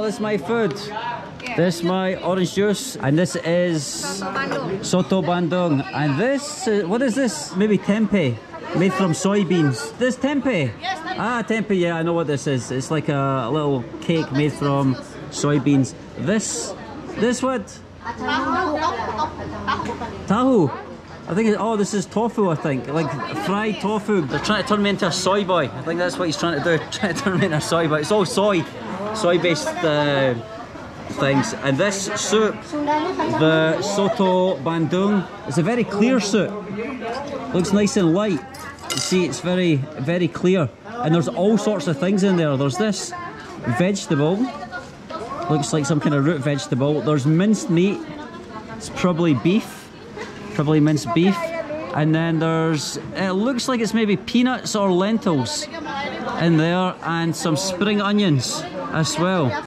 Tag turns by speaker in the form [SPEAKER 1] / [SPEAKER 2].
[SPEAKER 1] this is my food. This is my orange juice, and this is Soto Bandung. And this, what is this? Maybe tempeh, made from soybeans. This tempeh?
[SPEAKER 2] Yes, tempeh.
[SPEAKER 1] Ah, tempeh, yeah, I know what this is. It's like a little cake made from soybeans. This what? Tahu. I think oh, this is tofu, I think. Like fried tofu. They're trying to turn me into a soy boy. I think that's what he's trying to do. Trying to turn me into a soy boy. It's all soy-based things. And this soup, the Soto Bandung, it's a very clear soup. Looks nice and light. You see, it's very, very clear. And there's all sorts of things in there. There's this vegetable. Looks like some kind of root vegetable. There's minced meat. It's probably beef. Probably minced beef. And then there's, it looks like it's maybe peanuts or lentils in there, and some spring onions as well.